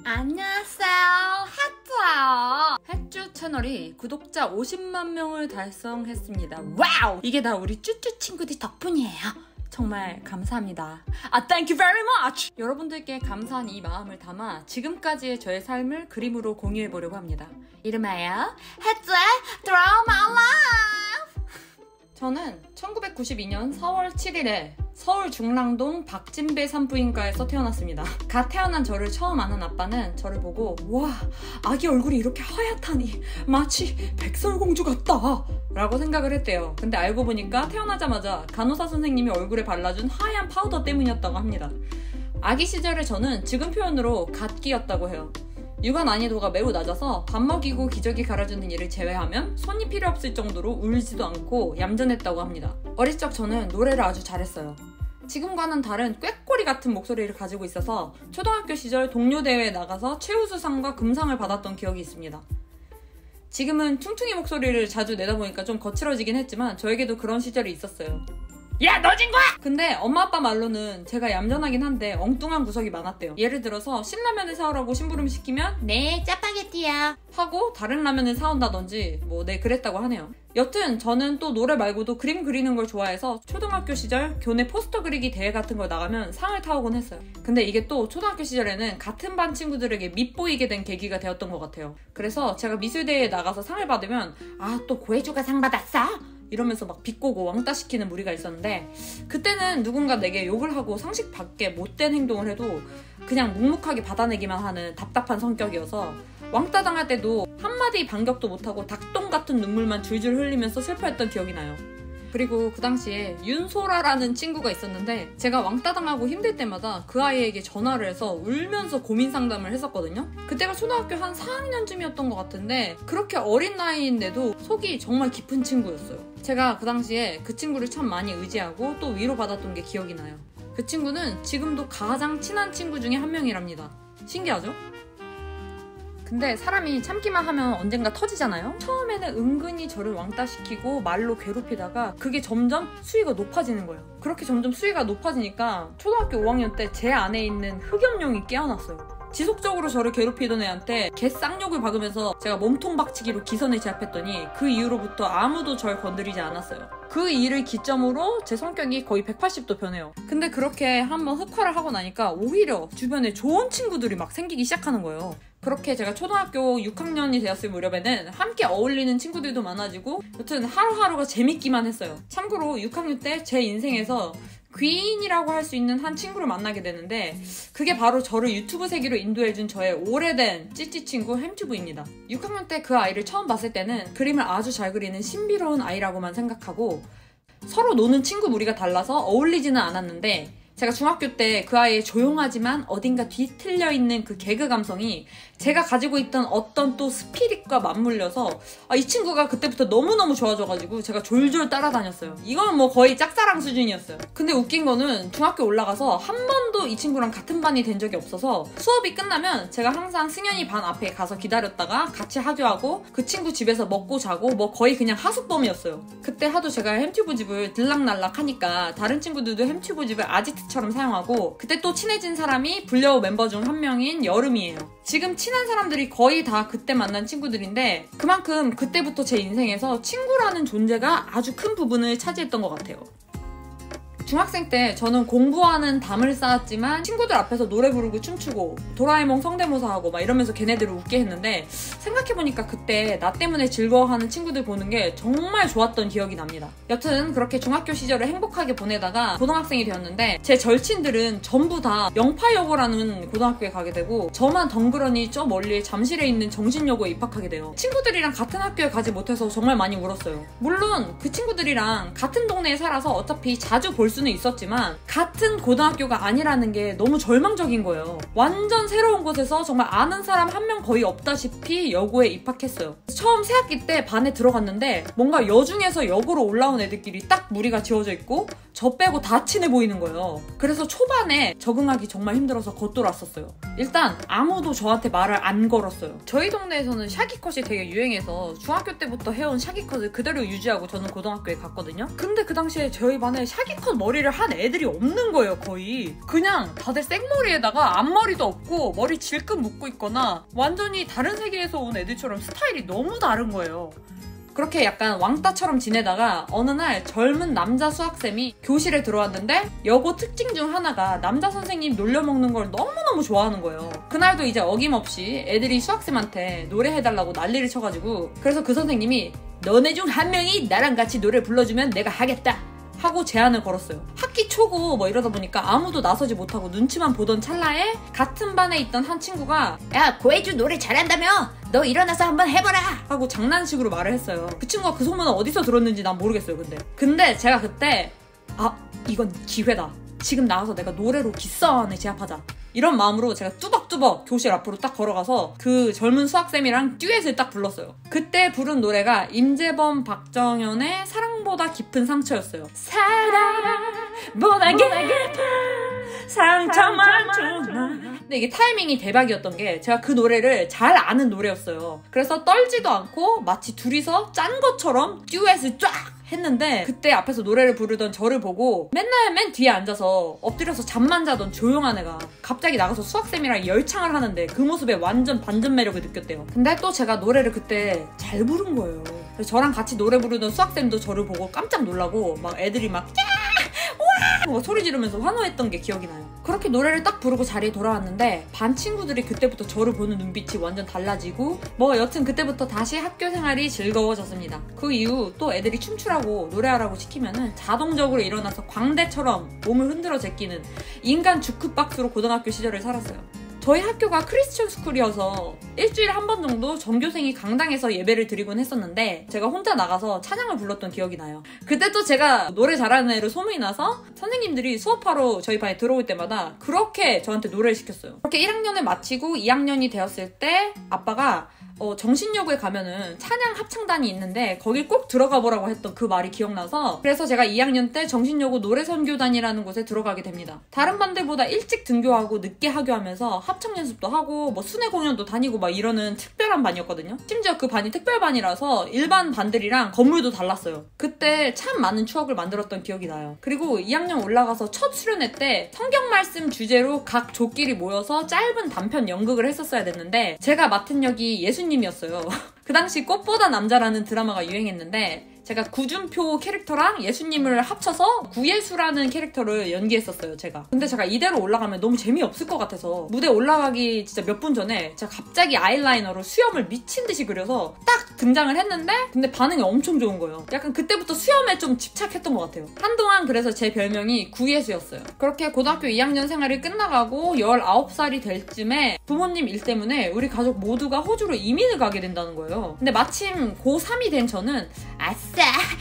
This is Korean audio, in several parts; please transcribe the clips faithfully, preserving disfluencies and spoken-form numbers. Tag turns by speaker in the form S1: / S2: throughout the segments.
S1: 안녕하세요, 햇주예요. 햇주 채널이 구독자 오십만 명을 달성했습니다. 와우! 이게 다 우리 쭈쭈 친구들 덕분이에요. 정말 감사합니다. 아, thank you very much! 여러분들께 감사한 이 마음을 담아 지금까지의 저의 삶을 그림으로 공유해보려고 합니다. 이름하여 햇주의 Draw My Life! 저는 천구백구십이 년 사월 칠일에 서울 중랑동 박진배 산부인과에서 태어났습니다. 갓 태어난 저를 처음 아는 아빠는 저를 보고 와, 아기 얼굴이 이렇게 하얗다니 마치 백설공주 같다 라고 생각을 했대요. 근데 알고 보니까 태어나자마자 간호사 선생님이 얼굴에 발라준 하얀 파우더 때문이었다고 합니다. 아기 시절에 저는 지금 표현으로 갓기였다고 해요. 육아 난이도가 매우 낮아서 밥 먹이고 기저귀 갈아주는 일을 제외하면 손이 필요 없을 정도로 울지도 않고 얌전했다고 합니다. 어릴 적 저는 노래를 아주 잘했어요. 지금과는 다른 꾀꼬리 같은 목소리를 가지고 있어서 초등학교 시절 동요 대회에 나가서 최우수상과 금상을 받았던 기억이 있습니다. 지금은 퉁퉁이 목소리를 자주 내다 보니까 좀 거칠어지긴 했지만 저에게도 그런 시절이 있었어요. 야, 너 진 거야! 근데 엄마 아빠 말로는 제가 얌전하긴 한데 엉뚱한 구석이 많았대요. 예를 들어서 신라면을 사오라고 심부름 시키면 네, 짜파게티야 하고 다른 라면을 사온다든지 뭐 네, 그랬다고 하네요. 여튼 저는 또 노래 말고도 그림 그리는 걸 좋아해서 초등학교 시절 교내 포스터 그리기 대회 같은 걸 나가면 상을 타오곤 했어요. 근데 이게 또 초등학교 시절에는 같은 반 친구들에게 밉보이게 된 계기가 되었던 것 같아요. 그래서 제가 미술대회에 나가서 상을 받으면 아, 또 고해주가 상 받았어? 이러면서 막 비꼬고 왕따시키는 무리가 있었는데 그때는 누군가 내게 욕을 하고 상식 밖에 못된 행동을 해도 그냥 묵묵하게 받아내기만 하는 답답한 성격이어서 왕따 당할 때도 한마디 반격도 못하고 닭똥 같은 눈물만 줄줄 흘리면서 슬퍼했던 기억이 나요. 그리고 그 당시에 윤소라라는 친구가 있었는데 제가 왕따 당하고 힘들 때마다 그 아이에게 전화를 해서 울면서 고민 상담을 했었거든요. 그때가 초등학교 한 사 학년쯤이었던 것 같은데 그렇게 어린 나이인데도 속이 정말 깊은 친구였어요. 제가 그 당시에 그 친구를 참 많이 의지하고 또 위로받았던 게 기억이 나요. 그 친구는 지금도 가장 친한 친구 중에 한 명이랍니다. 신기하죠? 근데 사람이 참기만 하면 언젠가 터지잖아요? 처음에는 은근히 저를 왕따시키고 말로 괴롭히다가 그게 점점 수위가 높아지는 거예요. 그렇게 점점 수위가 높아지니까 초등학교 오 학년 때 제 안에 있는 흑염룡이 깨어났어요. 지속적으로 저를 괴롭히던 애한테 개 쌍욕을 박으면서 제가 몸통 박치기로 기선을 제압했더니 그 이후로부터 아무도 절 건드리지 않았어요. 그 일을 기점으로 제 성격이 거의 백팔십 도 변해요. 근데 그렇게 한번 흑화를 하고 나니까 오히려 주변에 좋은 친구들이 막 생기기 시작하는 거예요. 그렇게 제가 초등학교 육 학년이 되었을 무렵에는 함께 어울리는 친구들도 많아지고 여튼 하루하루가 재밌기만 했어요. 참고로 육 학년 때 제 인생에서 귀인이라고 할 수 있는 한 친구를 만나게 되는데 그게 바로 저를 유튜브 세계로 인도해준 저의 오래된 찌찌 친구 햄튜브입니다. 육 학년 때 그 아이를 처음 봤을 때는 그림을 아주 잘 그리는 신비로운 아이라고만 생각하고 서로 노는 친구 무리가 달라서 어울리지는 않았는데 제가 중학교 때 그 아이의 조용하지만 어딘가 뒤틀려있는 그 개그 감성이 제가 가지고 있던 어떤 또 스피릿과 맞물려서 아, 이 친구가 그때부터 너무너무 좋아져가지고 제가 졸졸 따라다녔어요. 이건 뭐 거의 짝사랑 수준이었어요. 근데 웃긴 거는 중학교 올라가서 한 번도 이 친구랑 같은 반이 된 적이 없어서 수업이 끝나면 제가 항상 승현이 반 앞에 가서 기다렸다가 같이 하교하고 그 친구 집에서 먹고 자고 뭐 거의 그냥 하숙범이었어요. 그때 하도 제가 햄튜브 집을 들락날락 하니까 다른 친구들도 햄튜브 집을 아지트처럼 사용하고 그때 또 친해진 사람이 불려우 멤버 중 한 명인 여름이에요. 지금 친한 사람들이 거의 다 그때 만난 친구들인데 그만큼 그때부터 제 인생에서 친구라는 존재가 아주 큰 부분을 차지했던 것 같아요. 중학생 때 저는 공부하는 담을 쌓았지만 친구들 앞에서 노래 부르고 춤추고 도라에몽 성대모사하고 막 이러면서 걔네들을 웃게 했는데 생각해보니까 그때 나 때문에 즐거워하는 친구들 보는 게 정말 좋았던 기억이 납니다. 여튼 그렇게 중학교 시절을 행복하게 보내다가 고등학생이 되었는데 제 절친들은 전부 다 영파여고라는 고등학교에 가게 되고 저만 덩그러니 저 멀리 잠실에 있는 정신여고에 입학하게 돼요. 친구들이랑 같은 학교에 가지 못해서 정말 많이 울었어요. 물론 그 친구들이랑 같은 동네에 살아서 어차피 자주 볼 수는 있었지만 같은 고등학교가 아니라는 게 너무 절망적인 거예요. 완전 새로운 곳에서 정말 아는 사람 한 명 거의 없다시피 여고에 입학했어요. 처음 새학기 때 반에 들어갔는데 뭔가 여중에서 여고로 올라온 애들끼리 딱 무리가 지어져 있고 저 빼고 다 친해 보이는 거예요. 그래서 초반에 적응하기 정말 힘들어서 겉돌았었어요. 일단 아무도 저한테 말을 안 걸었어요. 저희 동네에서는 샤기컷이 되게 유행해서 중학교 때부터 해온 샤기컷을 그대로 유지하고 저는 고등학교에 갔거든요. 근데 그 당시에 저희 반에 샤기컷 머리를 한 애들이 없는 거예요, 거의. 그냥 다들 생머리에다가 앞머리도 없고 머리 질끈 묶고 있거나 완전히 다른 세계에서 온 애들처럼 스타일이 너무 다른 거예요. 그렇게 약간 왕따처럼 지내다가 어느 날 젊은 남자 수학쌤이 교실에 들어왔는데 여고 특징 중 하나가 남자 선생님 놀려먹는 걸 너무너무 좋아하는 거예요. 그날도 이제 어김없이 애들이 수학쌤한테 노래해달라고 난리를 쳐가지고 그래서 그 선생님이 너네 중 한 명이 나랑 같이 노래 불러주면 내가 하겠다 하고 제안을 걸었어요. 학기 초고 뭐 이러다 보니까 아무도 나서지 못하고 눈치만 보던 찰나에 같은 반에 있던 한 친구가 야 고혜주 노래 잘한다며 너 일어나서 한번 해보라 하고 장난식으로 말을 했어요. 그 친구가 그 소문은 어디서 들었는지 난 모르겠어요. 근데 근데 제가 그때 아 이건 기회다. 지금 나가서 내가 노래로 기싸움에 제압하자. 이런 마음으로 제가 뚜벅뚜벅 교실 앞으로 딱 걸어가서 그 젊은 수학쌤이랑 듀엣을 딱 불렀어요. 그때 부른 노래가 임재범, 박정현의 사랑보다 깊은 상처였어요. 사랑보다 깊은 상처만 주나. 근데 이게 타이밍이 대박이었던 게 제가 그 노래를 잘 아는 노래였어요. 그래서 떨지도 않고 마치 둘이서 짠 것처럼 듀엣을 쫙 했는데 그때 앞에서 노래를 부르던 저를 보고 맨날 맨 뒤에 앉아서 엎드려서 잠만 자던 조용한 애가 갑자기 나가서 수학쌤이랑 열창을 하는데 그 모습에 완전 반전 매력을 느꼈대요. 근데 또 제가 노래를 그때 잘 부른 거예요. 그래서 저랑 같이 노래 부르던 수학쌤도 저를 보고 깜짝 놀라고 막 애들이 막 막 소리 지르면서 환호했던 게 기억이 나요. 그렇게 노래를 딱 부르고 자리에 돌아왔는데 반 친구들이 그때부터 저를 보는 눈빛이 완전 달라지고 뭐 여튼 그때부터 다시 학교 생활이 즐거워졌습니다. 그 이후 또 애들이 춤추라고 노래하라고 시키면은 자동적으로 일어나서 광대처럼 몸을 흔들어 제끼는 인간 주크박스로 고등학교 시절을 살았어요. 저희 학교가 크리스천 스쿨이어서 일주일에 한 번 정도 전교생이 강당에서 예배를 드리곤 했었는데 제가 혼자 나가서 찬양을 불렀던 기억이 나요. 그때 또 제가 노래 잘하는 애로 소문이 나서 선생님들이 수업하러 저희 반에 들어올 때마다 그렇게 저한테 노래를 시켰어요. 그렇게 일 학년을 마치고 이 학년이 되었을 때 아빠가 어, 정신여고에 가면은 찬양 합창단이 있는데 거길 꼭 들어가 보라고 했던 그 말이 기억나서 그래서 제가 이 학년 때 정신여고 노래선교단이라는 곳에 들어가게 됩니다. 다른 반들보다 일찍 등교하고 늦게 하교하면서 합창 연습도 하고 뭐 순회 공연도 다니고 막 이러는 특별한 반이었거든요. 심지어 그 반이 특별반이라서 일반 반들이랑 건물도 달랐어요. 그때 참 많은 추억을 만들었던 기억이 나요. 그리고 이 학년 올라가서 첫 수련회 때 성경 말씀 주제로 각 조끼리 모여서 짧은 단편 연극을 했었어야 됐는데 제가 맡은 역이 예수님이었어요. 그 당시 꽃보다 남자라는 드라마가 유행했는데 제가 구준표 캐릭터랑 예수님을 합쳐서 구예수라는 캐릭터를 연기했었어요, 제가. 근데 제가 이대로 올라가면 너무 재미없을 것 같아서 무대 올라가기 진짜 몇 분 전에 제가 갑자기 아이라이너로 수염을 미친 듯이 그려서 딱 등장을 했는데 근데 반응이 엄청 좋은 거예요. 약간 그때부터 수염에 좀 집착했던 것 같아요. 한동안 그래서 제 별명이 구예수였어요. 그렇게 고등학교 이 학년 생활이 끝나가고 열아홉 살이 될 쯤에 부모님 일 때문에 우리 가족 모두가 호주로 이민을 가게 된다는 거예요. 근데 마침 고삼이 된 저는 아싸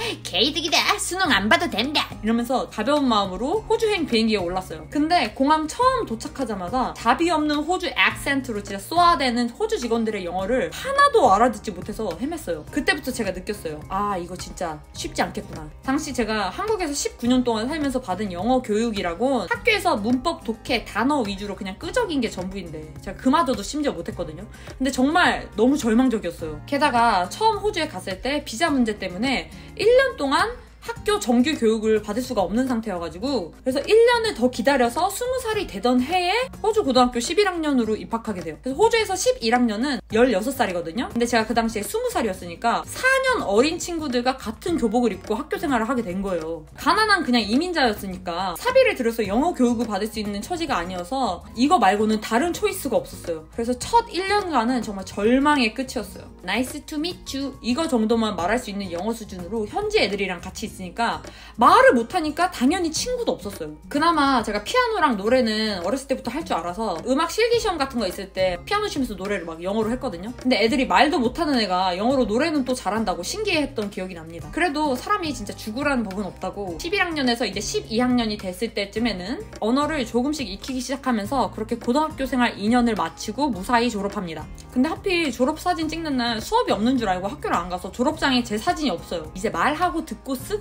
S1: 개이득이다 수능 안 봐도 된다 이러면서 가벼운 마음으로 호주행 비행기에 올랐어요. 근데 공항 처음 도착하자마자 답이 없는 호주 액센트로 진짜 쏘아대는 호주 직원들의 영어를 하나도 알아듣지 못해서 헤맸어요. 그때부터 제가 느꼈어요. 아 이거 진짜 쉽지 않겠구나. 당시 제가 한국에서 십구 년 동안 살면서 받은 영어 교육이라고 학교에서 문법, 독해, 단어 위주로 그냥 끄적인 게 전부인데 제가 그마저도 심지어 못했거든요. 근데 정말 너무 절망적이었어요. 게다가 처음 호주에 갔을 때 비자 문제 때문에 일 년 동안 학교 정규 교육을 받을 수가 없는 상태여가지고 그래서 일 년을 더 기다려서 스무 살이 되던 해에 호주 고등학교 십일 학년으로 입학하게 돼요. 그래서 호주에서 십일 학년은 열여섯 살이거든요. 근데 제가 그 당시에 스무 살이었으니까 사 년 어린 친구들과 같은 교복을 입고 학교 생활을 하게 된 거예요. 가난한 그냥 이민자였으니까 사비를 들여서 영어 교육을 받을 수 있는 처지가 아니어서 이거 말고는 다른 초이스가 없었어요. 그래서 첫 일 년간은 정말 절망의 끝이었어요. Nice to meet you 이거 정도만 말할 수 있는 영어 수준으로 현지 애들이랑 같이 있으니까 말을 못하니까 당연히 친구도 없었어요. 그나마 제가 피아노랑 노래는 어렸을 때부터 할 줄 알아서 음악 실기시험 같은 거 있을 때 피아노 치면서 노래를 막 영어로 했거든요. 근데 애들이 말도 못하는 애가 영어로 노래는 또 잘한다고 신기해했던 기억이 납니다. 그래도 사람이 진짜 죽으라는 법은 없다고 십일 학년에서 이제 십이 학년이 됐을 때쯤에는 언어를 조금씩 익히기 시작하면서 그렇게 고등학교 생활 이 년을 마치고 무사히 졸업합니다. 근데 하필 졸업사진 찍는 날 수업이 없는 줄 알고 학교를 안 가서 졸업장에 제 사진이 없어요. 이제 말하고 듣고 쓰고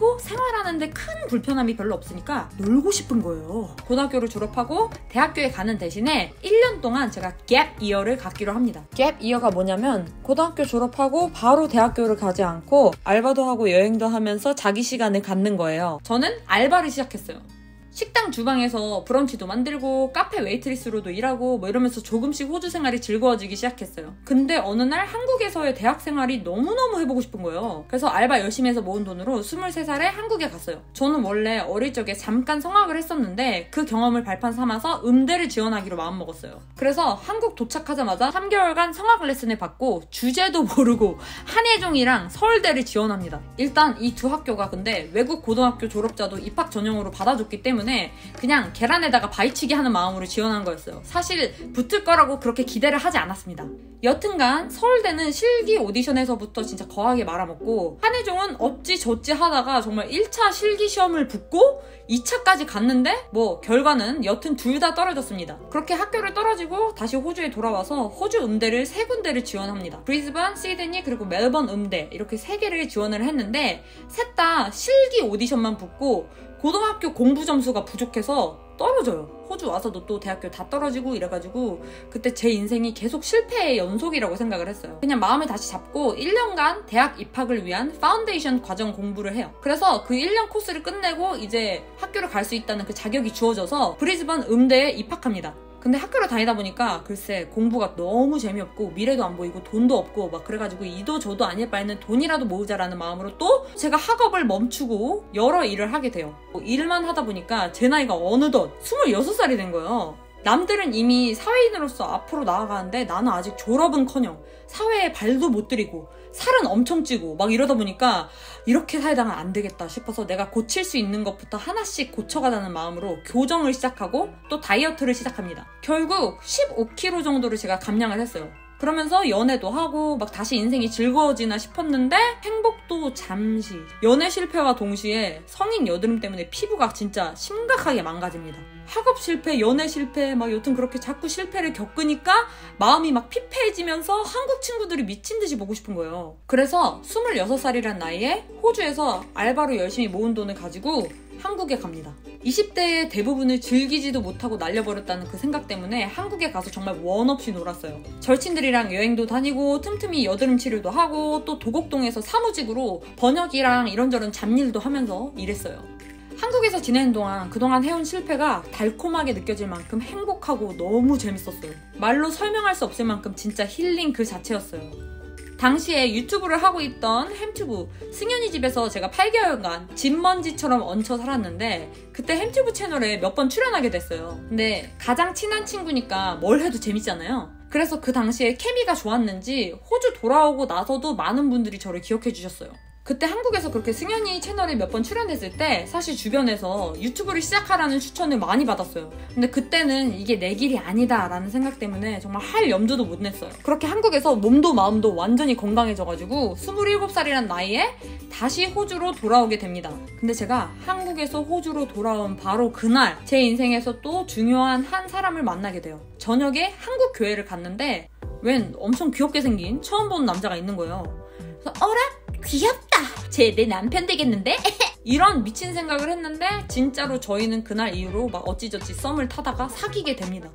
S1: 그리고 생활하는데 큰 불편함이 별로 없으니까 놀고 싶은 거예요. 고등학교를 졸업하고 대학교에 가는 대신에 일 년 동안 제가 갭 이어를 갖기로 합니다. 갭 이어가 뭐냐면 고등학교 졸업하고 바로 대학교를 가지 않고 알바도 하고 여행도 하면서 자기 시간을 갖는 거예요. 저는 알바를 시작했어요. 식당 주방에서 브런치도 만들고 카페 웨이트리스로도 일하고 뭐 이러면서 조금씩 호주 생활이 즐거워지기 시작했어요. 근데 어느 날 한국에서의 대학 생활이 너무너무 해보고 싶은 거예요. 그래서 알바 열심히 해서 모은 돈으로 스물세 살에 한국에 갔어요. 저는 원래 어릴 적에 잠깐 성악을 했었는데 그 경험을 발판 삼아서 음대를 지원하기로 마음먹었어요. 그래서 한국 도착하자마자 삼 개월간 성악 레슨을 받고 주제도 모르고 한예종이랑 서울대를 지원합니다. 일단 이 두 학교가 근데 외국 고등학교 졸업자도 입학 전형으로 받아줬기 때문에 그냥 계란에다가 바위치기 하는 마음으로 지원한 거였어요. 사실 붙을 거라고 그렇게 기대를 하지 않았습니다. 여튼간 서울대는 실기 오디션에서부터 진짜 거하게 말아먹고 한예종은 어찌 저찌 하다가 정말 일 차 실기 시험을 붙고 이 차까지 갔는데 뭐 결과는 여튼 둘 다 떨어졌습니다. 그렇게 학교를 떨어지고 다시 호주에 돌아와서 호주 음대를 세 군데를 지원합니다. 브리즈번, 시드니 그리고 멜번 음대 이렇게 세 개를 지원을 했는데 셋 다 실기 오디션만 붙고 고등학교 공부 점수가 부족해서 떨어져요. 호주 와서도 또 대학교 다 떨어지고 이래가지고 그때 제 인생이 계속 실패의 연속이라고 생각을 했어요. 그냥 마음을 다시 잡고 일 년간 대학 입학을 위한 파운데이션 과정 공부를 해요. 그래서 그 일 년 코스를 끝내고 이제 학교를 갈 수 있다는 그 자격이 주어져서 브리즈번 음대에 입학합니다. 근데 학교를 다니다 보니까 글쎄 공부가 너무 재미없고 미래도 안 보이고 돈도 없고 막 그래가지고 이도 저도 아닐 바에는 돈이라도 모으자라는 마음으로 또 제가 학업을 멈추고 여러 일을 하게 돼요. 일만 하다 보니까 제 나이가 어느덧 스물여섯 살이 된 거예요. 남들은 이미 사회인으로서 앞으로 나아가는데 나는 아직 졸업은커녕 사회에 발도 못 들이고 살은 엄청 찌고 막 이러다 보니까 이렇게 살다간 안 되겠다 싶어서 내가 고칠 수 있는 것부터 하나씩 고쳐가자는 마음으로 교정을 시작하고 또 다이어트를 시작합니다. 결국 십오 킬로그램 정도를 제가 감량을 했어요. 그러면서 연애도 하고 막 다시 인생이 즐거워지나 싶었는데 행복도 잠시. 연애 실패와 동시에 성인 여드름 때문에 피부가 진짜 심각하게 망가집니다. 학업 실패, 연애 실패 막 여튼 그렇게 자꾸 실패를 겪으니까 마음이 막 피폐해지면서 한국 친구들이 미친 듯이 보고 싶은 거예요. 그래서 스물여섯 살이란 나이에 호주에서 알바로 열심히 모은 돈을 가지고 한국에 갑니다. 이십 대의 대부분을 즐기지도 못하고 날려버렸다는 그 생각 때문에 한국에 가서 정말 원 없이 놀았어요. 절친들이랑 여행도 다니고 틈틈이 여드름 치료도 하고 또 도곡동에서 사무직으로 번역이랑 이런저런 잡일도 하면서 일했어요. 한국에서 지내는 동안 그동안 해온 실패가 달콤하게 느껴질 만큼 행복하고 너무 재밌었어요. 말로 설명할 수 없을 만큼 진짜 힐링 그 자체였어요. 당시에 유튜브를 하고 있던 햄튜브 승현이 집에서 제가 팔 개월간 집먼지처럼 얹혀 살았는데 그때 햄튜브 채널에 몇 번 출연하게 됐어요. 근데 가장 친한 친구니까 뭘 해도 재밌잖아요. 그래서 그 당시에 케미가 좋았는지 호주 돌아오고 나서도 많은 분들이 저를 기억해 주셨어요. 그때 한국에서 그렇게 승현이 채널에 몇 번 출연했을 때 사실 주변에서 유튜브를 시작하라는 추천을 많이 받았어요. 근데 그때는 이게 내 길이 아니다 라는 생각 때문에 정말 할 염두도 못 냈어요. 그렇게 한국에서 몸도 마음도 완전히 건강해져가지고 스물일곱 살이란 나이에 다시 호주로 돌아오게 됩니다. 근데 제가 한국에서 호주로 돌아온 바로 그날 제 인생에서 또 중요한 한 사람을 만나게 돼요. 저녁에 한국 교회를 갔는데 웬 엄청 귀엽게 생긴 처음 본 남자가 있는 거예요. 그래서 어라? 귀엽다. 쟤 내 남편 되겠는데? 이런 미친 생각을 했는데 진짜로 저희는 그날 이후로 막 어찌저찌 썸을 타다가 사귀게 됩니다.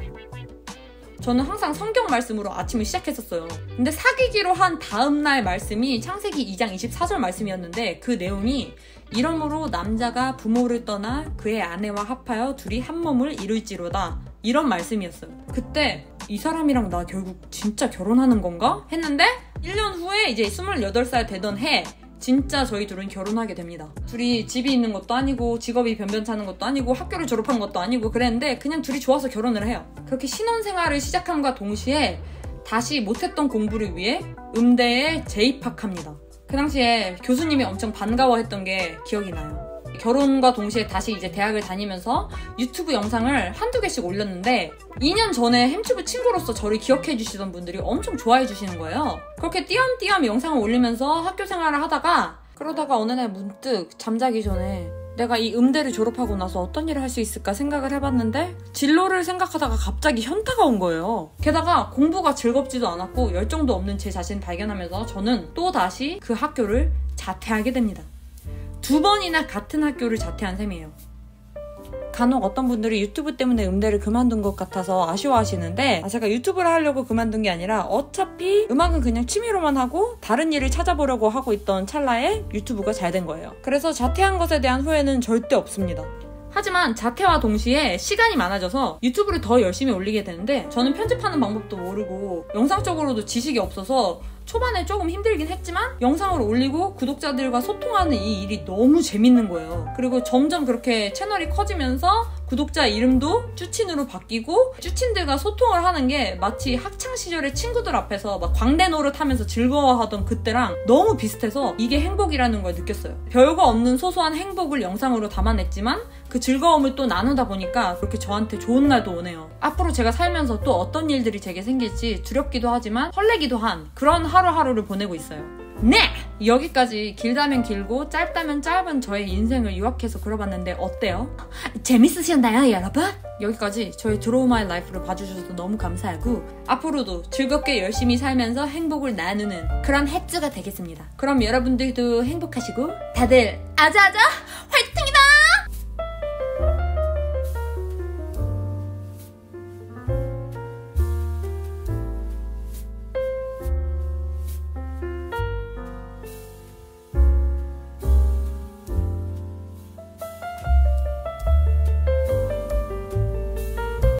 S1: 저는 항상 성경 말씀으로 아침을 시작했었어요. 근데 사귀기로 한 다음날 말씀이 창세기 이 장 이십사 절 말씀이었는데 그 내용이 이러므로 남자가 부모를 떠나 그의 아내와 합하여 둘이 한 몸을 이룰지로다. 이런 말씀이었어요. 그때 이 사람이랑 나 결국 진짜 결혼하는 건가? 했는데 일 년 후에 이제 스물여덟 살 되던 해 진짜 저희 둘은 결혼하게 됩니다. 둘이 집이 있는 것도 아니고 직업이 변변찮은 것도 아니고 학교를 졸업한 것도 아니고 그랬는데 그냥 둘이 좋아서 결혼을 해요. 그렇게 신혼생활을 시작함과 동시에 다시 못했던 공부를 위해 음대에 재입학합니다. 그 당시에 교수님이 엄청 반가워했던 게 기억이 나요. 결혼과 동시에 다시 이제 대학을 다니면서 유튜브 영상을 한두 개씩 올렸는데 이 년 전에 햄튜브 친구로서 저를 기억해 주시던 분들이 엄청 좋아해 주시는 거예요. 그렇게 띄엄띄엄 영상을 올리면서 학교 생활을 하다가 그러다가 어느 날 문득 잠자기 전에 내가 이 음대를 졸업하고 나서 어떤 일을 할 수 있을까 생각을 해봤는데 진로를 생각하다가 갑자기 현타가 온 거예요. 게다가 공부가 즐겁지도 않았고 열정도 없는 제 자신을 발견하면서 저는 또다시 그 학교를 자퇴하게 됩니다. 두 번이나 같은 학교를 자퇴한 셈이에요. 간혹 어떤 분들이 유튜브 때문에 음대를 그만둔 것 같아서 아쉬워하시는데, 아, 제가 유튜브를 하려고 그만둔 게 아니라 어차피 음악은 그냥 취미로만 하고 다른 일을 찾아보려고 하고 있던 찰나에 유튜브가 잘 된 거예요. 그래서 자퇴한 것에 대한 후회는 절대 없습니다. 하지만 자퇴와 동시에 시간이 많아져서 유튜브를 더 열심히 올리게 되는데, 저는 편집하는 방법도 모르고 영상적으로도 지식이 없어서 초반에 조금 힘들긴 했지만 영상을 올리고 구독자들과 소통하는 이 일이 너무 재밌는 거예요. 그리고 점점 그렇게 채널이 커지면서 구독자 이름도 쭈친으로 바뀌고, 쭈친들과 소통을 하는 게 마치 학창시절의 친구들 앞에서 막 광대 노릇하면서 즐거워하던 그때랑 너무 비슷해서 이게 행복이라는 걸 느꼈어요. 별거 없는 소소한 행복을 영상으로 담아냈지만 그 즐거움을 또 나누다 보니까 그렇게 저한테 좋은 날도 오네요. 앞으로 제가 살면서 또 어떤 일들이 제게 생길지 두렵기도 하지만 설레기도 한 그런 하루하루를 보내고 있어요. 네! 여기까지 길다면 길고 짧다면 짧은 저의 인생을 요약해서 그려봤는데 어때요? 재밌으셨나요, 여러분? 여기까지 저의 드로우 마이 라이프를 봐주셔서 너무 감사하고, 앞으로도 즐겁게 열심히 살면서 행복을 나누는 그런 햇주가 되겠습니다. 그럼 여러분들도 행복하시고 다들 아자아자 화이팅!